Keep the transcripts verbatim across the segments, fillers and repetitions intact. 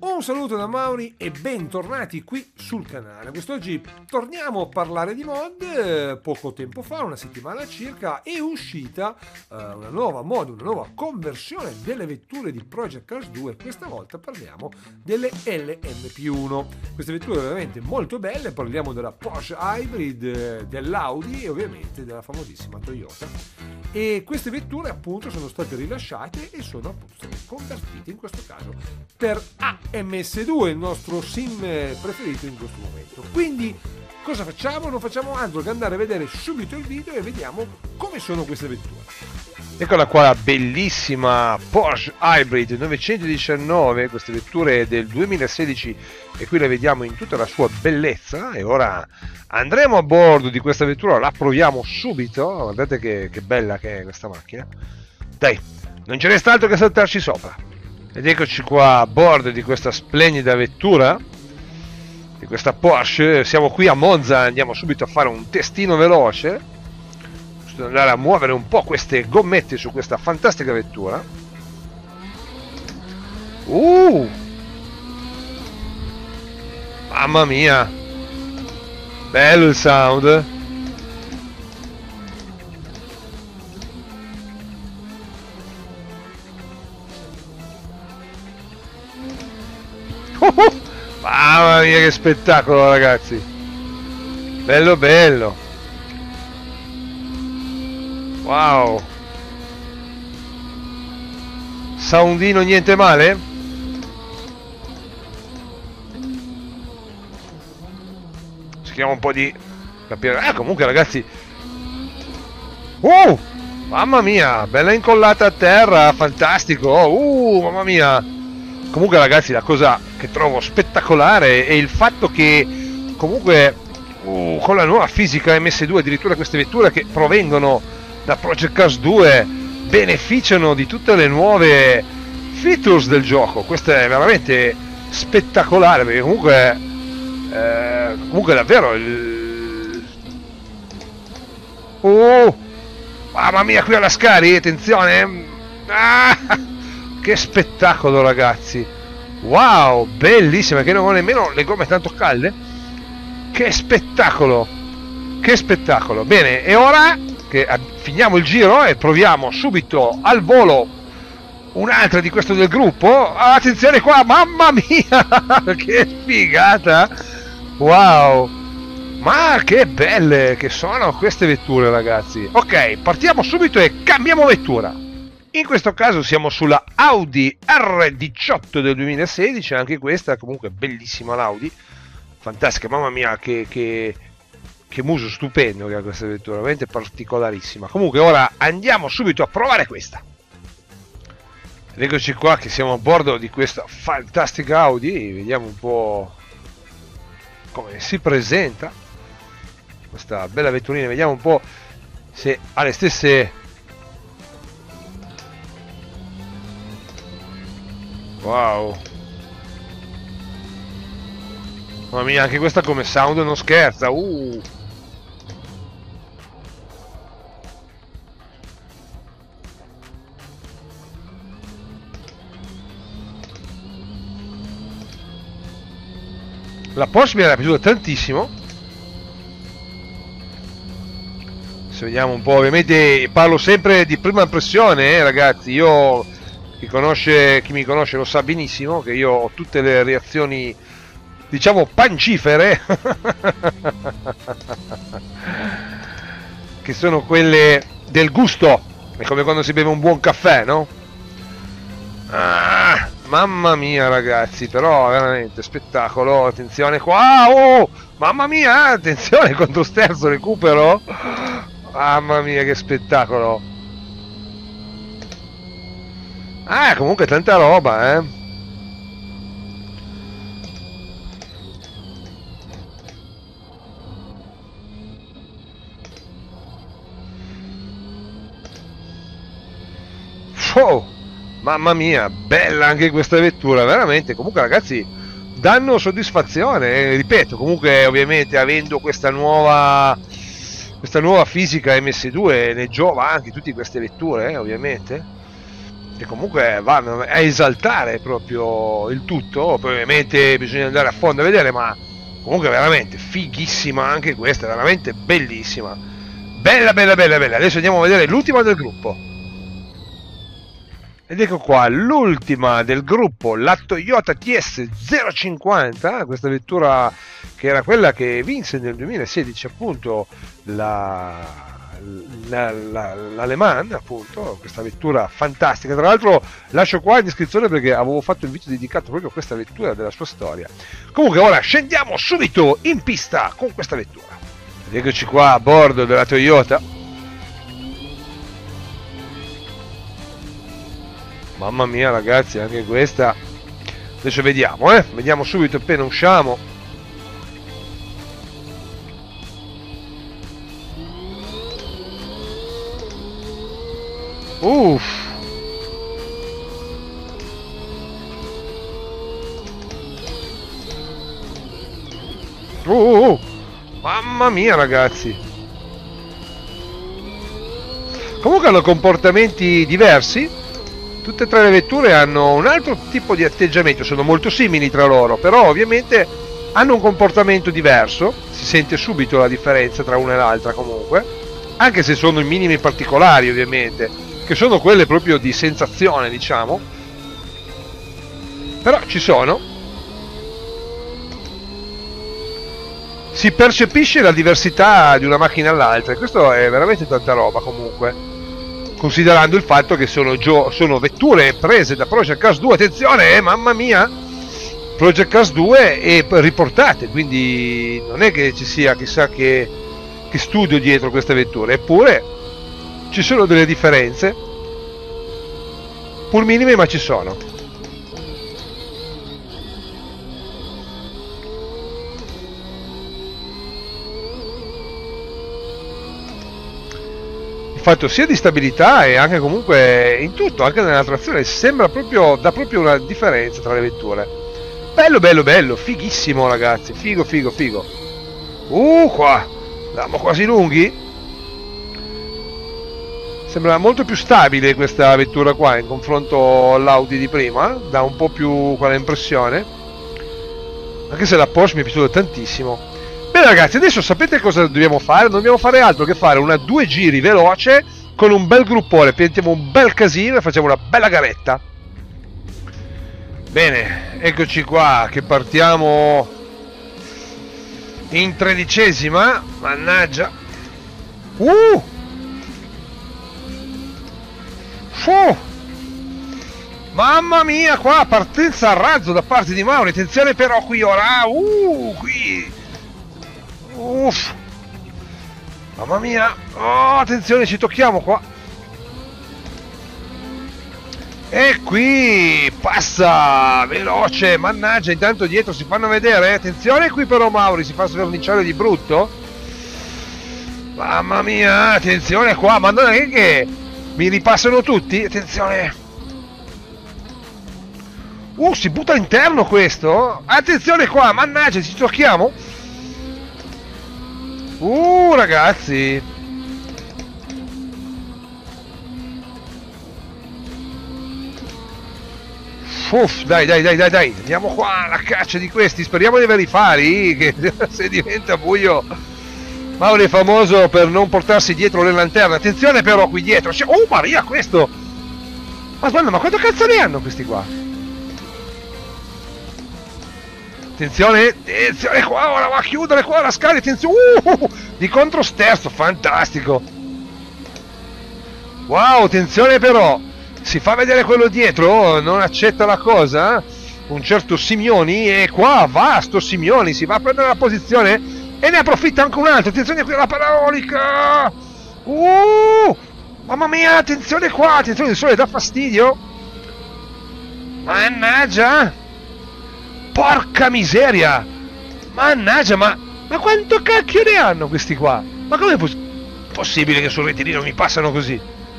Un saluto da Mauri e bentornati qui sul canale. Quest'oggi torniamo a parlare di mod. Poco tempo fa, una settimana circa, è uscita uh, una nuova mod, una nuova conversione delle vetture di Project Cars due. Questa volta parliamo delle L M P uno. Queste vetture veramente molto belle, parliamo della Porsche Hybrid, dell'Audi e ovviamente della famosissima Toyota. E queste vetture appunto sono state rilasciate e sono appunto state convertite in questo caso per A M S due, il nostro sim preferito in questo momento. Quindi cosa facciamo? Non facciamo altro che andare a vedere subito il video e vediamo come sono queste vetture. Eccola qua, la bellissima Porsche Hybrid novecentodiciannove, queste vetture del duemilasedici, e qui la vediamo in tutta la sua bellezza. E ora andremo a bordo di questa vettura, la proviamo subito. Guardate che, che bella che è questa macchina. Dai, non ci resta altro che saltarci sopra. Ed eccoci qua a bordo di questa splendida vettura, di questa Porsche. Siamo qui a Monza, andiamo subito a fare un testino veloce, giusto andare a muovere un po' queste gommette su questa fantastica vettura. Uh! Mamma mia! Bello il sound! Mamma mia che spettacolo, ragazzi, bello bello, wow, soundino niente male. Cerchiamo un po' di capire. Ah, comunque ragazzi, uh, mamma mia, bella incollata a terra, fantastico. Uh, mamma mia. Comunque ragazzi, la cosa che trovo spettacolare è il fatto che comunque uh, con la nuova fisica M S due, addirittura queste vetture che provengono da Project Cars due beneficiano di tutte le nuove features del gioco. Questo è veramente spettacolare, perché comunque eh, comunque davvero il... uh, mamma mia, qui alla Scari, attenzione, ah! Che spettacolo ragazzi, wow, bellissima, che non ho nemmeno le gomme tanto calde. Che spettacolo, che spettacolo. Bene, e ora che finiamo il giro e proviamo subito al volo un'altra di questo del gruppo. Attenzione qua, mamma mia, che figata, wow, ma che belle che sono queste vetture ragazzi. Ok, partiamo subito e cambiamo vettura. In questo caso siamo sulla Audi R diciotto del duemilasedici, anche questa comunque bellissima l'Audi, fantastica, mamma mia che, che, che muso stupendo che ha questa vettura, veramente particolarissima. Comunque ora andiamo subito a provare questa. Ed eccoci qua che siamo a bordo di questa fantastica Audi, vediamo un po' come si presenta questa bella vetturina, vediamo un po' se ha le stesse... Wow, mamma mia, anche questa come sound non scherza. uh. La Porsche mi era piaciuta tantissimo. Se vediamo un po', ovviamente parlo sempre di prima impressione, eh, ragazzi. Io Chi, conosce, chi mi conosce lo sa benissimo che io ho tutte le reazioni, diciamo, pancifere che sono quelle del gusto, è come quando si beve un buon caffè, no? Ah, mamma mia ragazzi, però veramente spettacolo. Attenzione qua, oh, mamma mia, attenzione, controsterzo, recupero, mamma mia che spettacolo. Ah, comunque tanta roba, eh. Oh, mamma mia, bella anche questa vettura, veramente. Comunque ragazzi, danno soddisfazione, eh. Ripeto, comunque ovviamente avendo questa nuova questa nuova fisica M S due ne giova anche tutte queste vetture, eh, ovviamente. che comunque vanno a esaltare proprio il tutto. Poi ovviamente bisogna andare a fondo a vedere, ma comunque veramente fighissima anche questa, veramente bellissima, bella bella bella bella. Adesso andiamo a vedere l'ultima del gruppo, ed ecco qua l'ultima del gruppo, la Toyota T S zero cinquanta, questa vettura che era quella che vinse nel duemilasedici appunto la La, la, la Le Mans, appunto, questa vettura fantastica. Tra l'altro lascio qua in descrizione perché avevo fatto un video dedicato proprio a questa vettura, della sua storia. Comunque ora scendiamo subito in pista con questa vettura. Ed eccoci qua a bordo della Toyota. Mamma mia ragazzi, anche questa. Adesso vediamo, eh vediamo subito appena usciamo. Uff. Uh, uh, uh. Mamma mia ragazzi. Comunque hanno comportamenti diversi. Tutte e tre le vetture hanno un altro tipo di atteggiamento. Sono molto simili tra loro, però ovviamente hanno un comportamento diverso. Si sente subito la differenza tra una e l'altra comunque, anche se sono i minimi particolari ovviamente, che sono quelle proprio di sensazione, diciamo, però ci sono. Si percepisce la diversità di una macchina all'altra, e questo è veramente tanta roba comunque, considerando il fatto che sono, sono vetture prese da Project Cars due, attenzione, eh, mamma mia, Project Cars due, e riportate, quindi non è che ci sia chissà che, che studio dietro queste vetture, eppure ci sono delle differenze, pur minime, ma ci sono. Il fatto sia di stabilità e anche comunque in tutto, anche nella trazione, sembra proprio, dà proprio una differenza tra le vetture. Bello, bello, bello, fighissimo ragazzi, figo, figo, figo. Uh, qua, siamo quasi lunghi. Sembra molto più stabile questa vettura qua in confronto all'Audi di prima, dà un po' più quella impressione, anche se la Porsche mi è piaciuta tantissimo. Bene ragazzi, adesso sapete cosa dobbiamo fare? Non dobbiamo fare altro che fare una due giri veloce con un bel gruppone, piantiamo un bel casino e facciamo una bella garetta. Bene, eccoci qua che partiamo in tredicesima, mannaggia. Uh! Uh, mamma mia, qua partenza a razzo da parte di Mauri, attenzione però qui ora, uh, qui, uff, mamma mia, oh, attenzione, ci tocchiamo qua, e qui passa veloce, mannaggia, intanto dietro si fanno vedere, attenzione qui però Mauri si fa sverniciare di brutto, mamma mia, attenzione qua, ma non è che mi ripassano tutti, attenzione. Uh, si butta all'interno questo. Attenzione qua, mannaggia, ci tocchiamo. Uh, ragazzi. Uff, dai, dai, dai, dai, dai. Andiamo qua alla caccia di questi. Speriamo di avere i fari, che se diventa buio Mauri è famoso per non portarsi dietro le lanterne. Attenzione però qui dietro. Oh Maria, questo. Ma guarda, ma quanto cazzo ne hanno questi qua? Attenzione, attenzione qua, ora va a chiudere qua la scala, attenzione. Uh, di controsterzo, fantastico. Wow, attenzione però. Si fa vedere quello dietro, non accetta la cosa. Un certo Simioni, e qua va sto Simioni, si va a prendere la posizione. E ne approfitta anche un altro, attenzione qui alla parabolica! Uh! Mamma mia, attenzione qua, attenzione, il sole dà fastidio! Mannaggia! Porca miseria! Mannaggia, ma, ma quanto cacchio ne hanno questi qua? Ma com'è poss possibile che sul rettilineo mi passano così?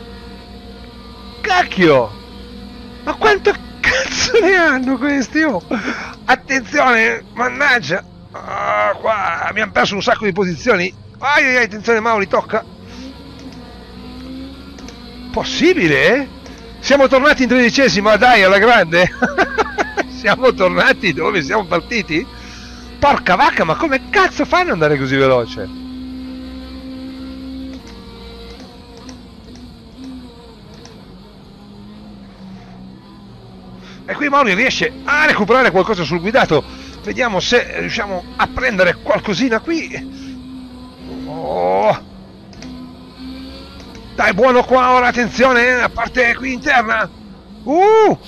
Cacchio! Ma quanto cazzo ne hanno questi? Oh? Attenzione, mannaggia! Ah, qua abbiamo perso un sacco di posizioni. Ai ai ai, attenzione Mauri, tocca. Possibile? Siamo tornati in tredicesima, dai, alla grande. Siamo tornati dove siamo partiti? Porca vacca, ma come cazzo fanno ad andare così veloce? E qui Mauri riesce a recuperare qualcosa sul guidato. Vediamo se riusciamo a prendere qualcosina qui. Oh. Dai, buono qua ora, attenzione, a parte qui interna. Uh!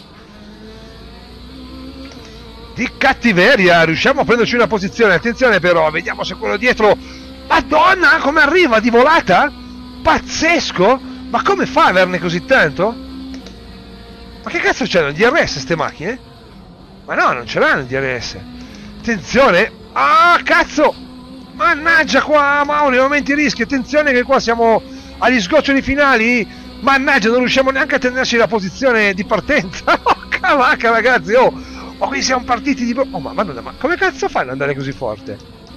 Di cattiveria, riusciamo a prenderci una posizione. Attenzione però, vediamo se quello dietro... Madonna, come arriva di volata? Pazzesco! Ma come fa a averne così tanto? Ma che cazzo c'hanno? D R S ste macchine? Ma no, non ce l'hanno il D R S. Attenzione! Ah, cazzo! Mannaggia qua, Mauri, aumenti i rischi. Attenzione che qua siamo agli sgoccioli finali. Mannaggia, non riusciamo neanche a tenerci la posizione di partenza. Oh, cavacca, ragazzi, oh! Ma qui siamo partiti di... Oh, ma, madonna, ma come cazzo fanno ad andare così forte?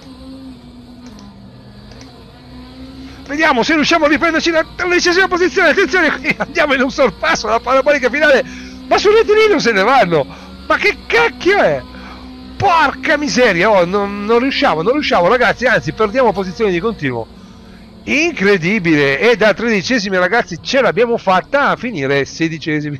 Vediamo se riusciamo a riprenderci la tredicesima posizione. Attenzione, qui andiamo in un sorpasso alla parabolica finale. Ma sul rettilineo se ne vanno. Ma che cacchio è? Porca miseria, oh, non, non riusciamo, non riusciamo, ragazzi, anzi, perdiamo posizioni di continuo. Incredibile. E da tredicesimi, ragazzi, ce l'abbiamo fatta a finire sedicesimi.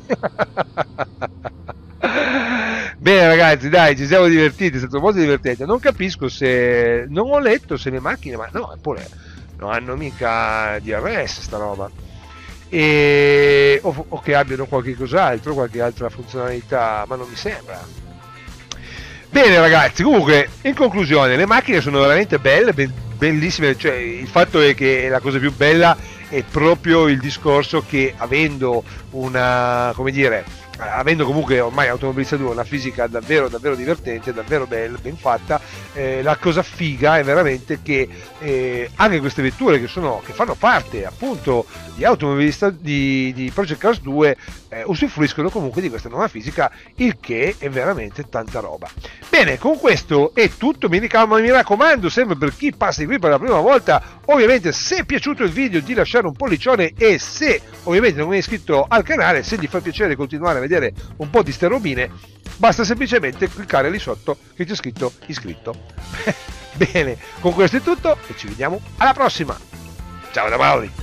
Bene ragazzi, dai, ci siamo divertiti, è stato molto divertente. Non capisco se... non ho letto se le macchine, ma no, eppure non hanno mica D R S sta roba. E... O, o che abbiano qualche cos'altro, qualche altra funzionalità, ma non mi sembra. Bene ragazzi, comunque, in conclusione, le macchine sono veramente belle, be bellissime, cioè il fatto è che la cosa più bella è proprio il discorso che avendo una, come dire, avendo comunque ormai Automobilista due una fisica davvero davvero divertente, davvero bella, ben fatta, eh, la cosa figa è veramente che eh, anche queste vetture che sono che fanno parte appunto di Automobilista di, di Project Cars due eh, usufruiscono comunque di questa nuova fisica, il che è veramente tanta roba. Bene, con questo è tutto, mi raccomando, mi raccomando sempre per chi passa qui per la prima volta, ovviamente se è piaciuto il video di lasciare un pollicione e se ovviamente non è iscritto al canale, se gli fa piacere continuare a vedere un po' di ste robine, basta semplicemente cliccare lì sotto che c'è scritto iscritto. Bene, con questo è tutto e ci vediamo alla prossima. Ciao da Mauri.